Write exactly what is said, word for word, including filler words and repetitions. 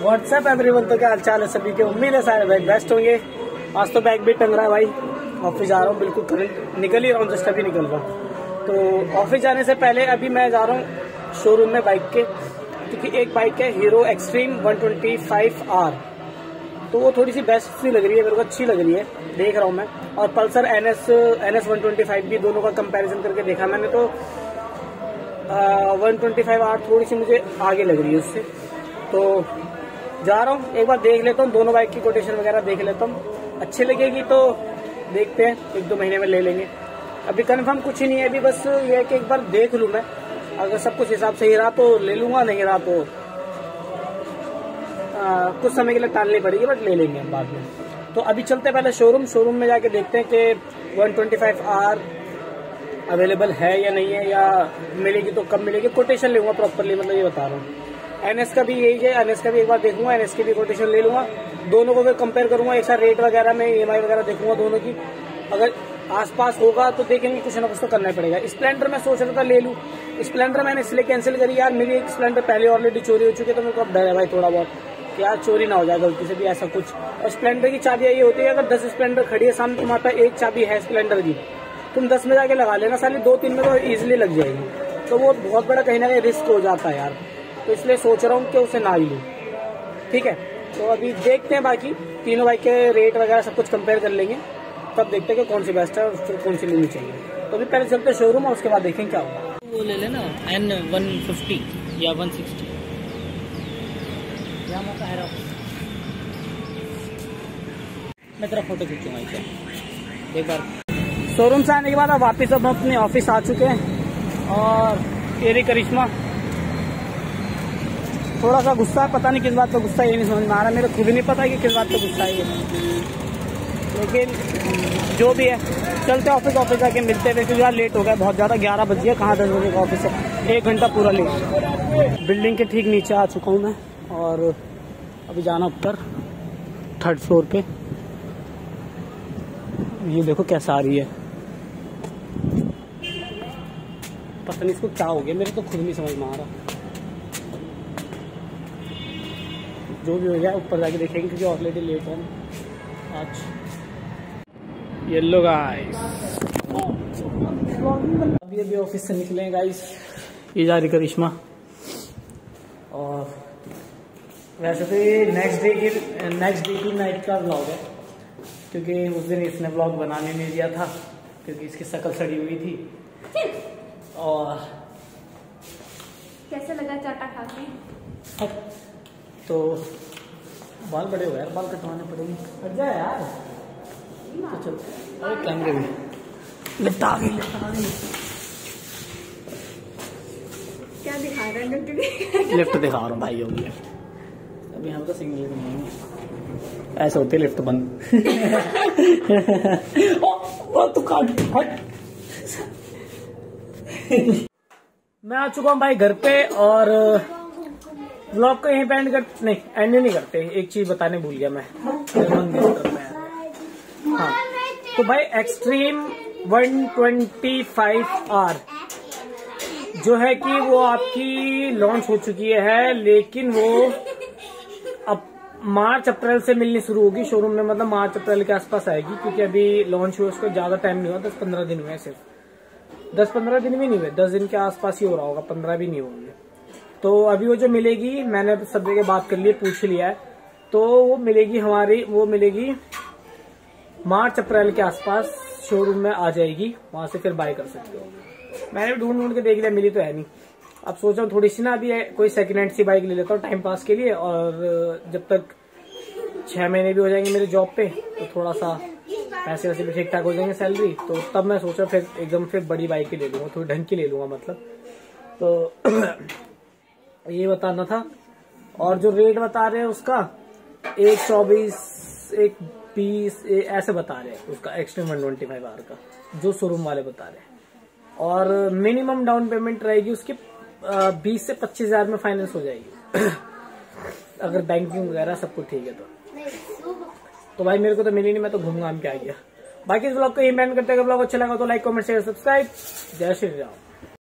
WhatsApp everyone, तो क्या हालचाल है सभी के। उम्मीद है सारे भाई बेस्ट होंगे। आज तो बैग भी टंग रहा है भाई। ऑफिस जा रहा हूँ, बिल्कुल करंट निकल ही रहा हूँ, जस्ट अभी निकल रहा हूँ। तो ऑफिस जाने से पहले अभी मैं जा रहा हूँ शोरूम में बाइक के, क्योंकि एक बाइक है Hero Xtreme one twenty five R, तो वो थोड़ी सी बेस्ट सी लग रही है मेरे को, अच्छी लग रही है, देख रहा हूँ मैं। और Pulsar N S N S one twenty five भी, दोनों का कंपैरिजन करके देखा मैंने, तो वन ट्वेंटी फाइव आर थोड़ी सी मुझे आगे लग रही है उससे। तो जा रहा हूँ, एक बार देख लेता हूँ, दोनों बाइक की कोटेशन वगैरह देख लेता हूँ। अच्छी लगेगी तो देखते हैं, एक दो महीने में ले लेंगे। अभी कंफर्म कुछ ही नहीं है, अभी बस ये है कि एक बार देख लूँ मैं, अगर सब कुछ हिसाब सही रहा तो ले लूंगा, नहीं रहा तो आ, कुछ समय के लिए टालनी पड़ेगी, बट ले लेंगे बाद में। तो अभी चलते पहले शोरूम शोरूम में जाके देखते हैं कि one twenty five R available है या नहीं है, या मिलेगी तो कब मिलेगी। कोटेशन लूंगा प्रॉपरली, मतलब ये बता रहा हूँ। एनएस का भी यही है, एनएस का भी एक बार देखूंगा, एनएस की भी कोटेशन ले लूंगा, दोनों को फिर कंपेयर करूंगा, एक साथ रेट वगैरह में ईएमआई वगैरह देखूंगा दोनों की। अगर आसपास होगा तो देखेंगे, कुछ ना कुछ तो करना ही पड़ेगा। स्प्लेंडर मैं सोच रहा था ले लूं, स्प्लेंडर मैंने इसलिए कैंसिल करी यार, मेरी एक स्प्लेंडर पहले ऑलरेडी चोरी हो चुकी है, तो मेरे को अब डर है भाई थोड़ा बहुत कि यार चोरी ना हो जाए गलती से भी ऐसा कुछ। और स्प्लेंडर की चाबियां ये होती है, अगर दस स्प्लेंडर खड़ी है सामने, तुम्हारा एक चाबी है स्प्लेंडर की, तुम दस में जाके लगा लेना, साली दो तीन में तो इजिली लग जाएगी, तो वो बहुत बड़ा कहीं ना कहीं रिस्क हो जाता है यार। तो इसलिए सोच रहा हूँ कि उसे ना ही लूँ, ठीक है। तो अभी देखते हैं, बाकी तीनों बाइक के रेट वगैरह सब कुछ कंपेयर कर लेंगे, तब देखते हैं कि कौन सी बेस्ट है और फिर कौन सी लेनी चाहिए। तो अभी पहले चलते शोरूम और उसके बाद देखेंगे क्या होगा। वो ले लेना एन वन फिफ्टी या वन सिक्सटी, या मौका है। मैं तेरा फोटो खींचूंगा इसे एक बार। शोरूम से आने के बाद अब वापिस अब हम अपने ऑफिस आ चुके हैं, और तेरी करिश्मा थोड़ा सा गुस्सा है, पता नहीं किस बात का गुस्सा है, ये नहीं समझ में आ रहा, मेरे खुद नहीं पता कि किस बात का गुस्सा है ये, लेकिन जो भी है चलते ऑफिस। ऑफिस जाके मिलते हैं, क्योंकि यार लेट हो गया बहुत ज़्यादा, ग्यारह बज गया, कहाँ दस बजे का ऑफिस है, एक घंटा पूरा लेट। बिल्डिंग के ठीक नीचे आ चुका हूँ मैं, और अभी जाना ऊपर थर्ड फ्लोर पे। ये देखो कैसा आ रही है, पता नहीं इसको क्या हो गया, मेरे तो खुद नहीं समझ में आ रहा। जो भी हो गया ऊपर जाके देखेंगे, क्योंकि ऑलरेडी लेट है आज। येलो गाइस, अभी अभी ऑफिस से निकले हैं गाइस, ये जा रही करिश्मा। और वैसे तो ये नेक्स्ट डे की नेक्स्ट डे की नाइट का व्लॉग है, क्योंकि उस दिन इसने व्लॉग बनाने नहीं दिया था, क्योंकि इसकी शक्ल सड़ी हुई थी। और कैसा लगा चाटा खा के? तो बाल बड़े हो गए यार, बाल कटवाने पड़ेंगे, हट जाए यार। तो चलते, अरे कैमरे भी लिफ्ट आ गई, लिफ्ट आ गई। क्या दिखा रहा है? लिफ्ट दिखा रहा हूँ भाई, होगी अभी हम तो सिंगल नहीं हैं, ऐसे होते लिफ्ट बंद। ओ, ओ, तू काट हट। मैं आ चुका हूँ भाई घर पे, और ब्लॉग को यहीं पे एंड कर नहीं एंड नहीं करते। एक चीज बताने भूल गया मैं, हाँ। तो भाई Xtreme one twenty five R जो है कि वो आपकी लॉन्च हो चुकी है, लेकिन वो अब मार्च अप्रैल से मिलनी शुरू होगी शोरूम में, मतलब मार्च अप्रैल के आसपास आएगी, क्योंकि अभी लॉन्च हुए उसको ज्यादा टाइम नहीं हुआ, दस पंद्रह दिन हुए, सिर्फ दस पंद्रह दिन भी नहीं हुए, दस दिन के आसपास ही हो रहा होगा, पंद्रह भी नहीं होंगे। तो अभी वो जो मिलेगी, मैंने सब जगह बात कर ली, पूछ लिया है, तो वो मिलेगी हमारी, वो मिलेगी मार्च अप्रैल के आसपास शोरूम में आ जाएगी, वहां से फिर बाय कर सकते हो। मैंने ढूंढ ढूंढ के देख लिया, मिली तो है नहीं। अब सोच रहा हूँ थोड़ी सी ना अभी कोई सेकंड हैंड सी बाइक ले लेता हूँ टाइम पास के लिए, और जब तक छह महीने भी हो जाएंगे मेरे जॉब पे, तो थोड़ा सा पैसे वैसे भी ठीक ठाक हो जाएंगे सैलरी, तो तब मैं सोचा फिर एकदम फिर बड़ी बाइक ही ले लूंगा, थोड़ी ढंग की ले लूंगा मतलब। तो ये बताना था। और जो रेट बता रहे हैं उसका एक चौबीस एक बीस ऐसे बता रहे हैं उसका, Xtreme one twenty five R का, जो शोरूम वाले बता रहे हैं। और मिनिमम डाउन पेमेंट रहेगी उसकी बीस से पच्चीस हजार में फाइनेंस हो जाएगी, अगर बैंकिंग वगैरह सब कुछ ठीक है तो। तो भाई मेरे को तो मिली नहीं, मैं तो घूम घाम के आ गया। बाकी इस ब्लॉग को यही एंड करते हैं। ब्लॉग अच्छा लगा तो लाइक कमेंट शेयर सब्सक्राइब। जय श्री राम।